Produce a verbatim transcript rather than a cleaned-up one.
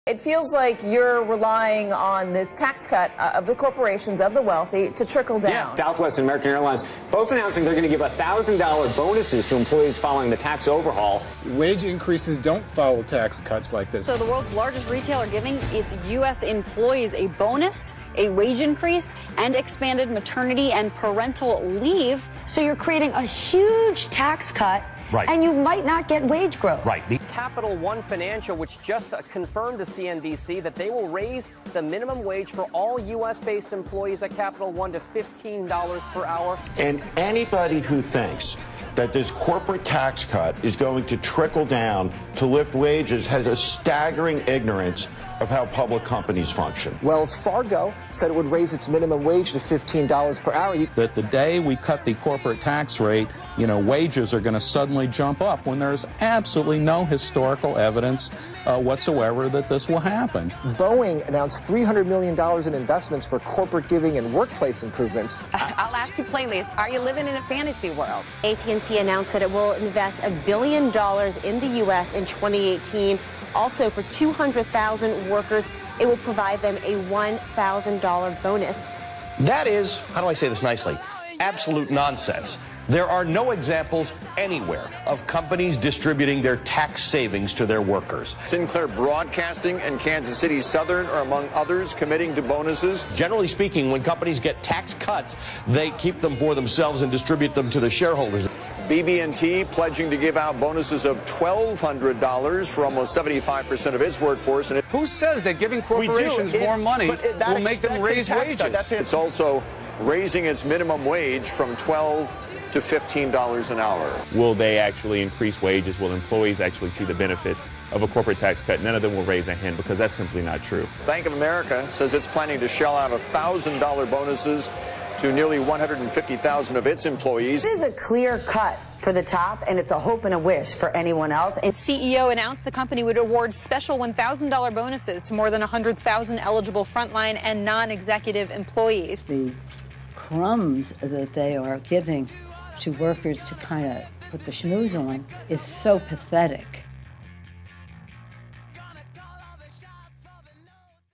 It feels like you're relying on this tax cut uh, of the corporations, of the wealthy, to trickle down. Yeah, Southwest and American Airlines both announcing they're going to give one thousand dollar bonuses to employees following the tax overhaul. Wage increases don't follow tax cuts like this. So the world's largest retailer giving its U S employees a bonus, a wage increase, and expanded maternity and parental leave. So you're creating a huge tax cut. Right. And you might not get wage growth. Right. The Capital One Financial, which just uh, confirmed to C N B C that they will raise the minimum wage for all U S-based employees at Capital One to fifteen dollars per hour. And anybody who thinks that this corporate tax cut is going to trickle down to lift wages has a staggering ignorance of how public companies function. Wells Fargo said it would raise its minimum wage to fifteen dollars per hour. That the day we cut the corporate tax rate, you know, wages are going to suddenly jump up when there's absolutely no historical evidence uh, whatsoever that this will happen. Boeing announced three hundred million dollars in investments for corporate giving and workplace improvements. I'll ask you plainly, are you living in a fantasy world? A T and T announced that it will invest a billion dollars in the U S in twenty eighteen. Also, for two hundred thousand workers, it will provide them a one thousand dollar bonus. That is, how do I say this nicely, absolute nonsense. There are no examples anywhere of companies distributing their tax savings to their workers. Sinclair Broadcasting and Kansas City Southern are among others committing to bonuses. Generally speaking, when companies get tax cuts, they keep them for themselves and distribute them to the shareholders. B B and T pledging to give out bonuses of twelve hundred dollars for almost seventy-five percent of its workforce. And it, who says that giving corporations it, more money it, will make them raise wages? That's it. It's also raising its minimum wage from twelve to fifteen dollars an hour. Will they actually increase wages? Will employees actually see the benefits of a corporate tax cut? None of them will raise a hand because that's simply not true. Bank of America says it's planning to shell out one thousand dollar bonuses to nearly one hundred fifty thousand of its employees. It is a clear cut for the top, and it's a hope and a wish for anyone else. And C E O announced the company would award special one thousand dollar bonuses to more than one hundred thousand eligible frontline and non-executive employees. The crumbs that they are giving to workers to kind of put the schmooze on is so pathetic.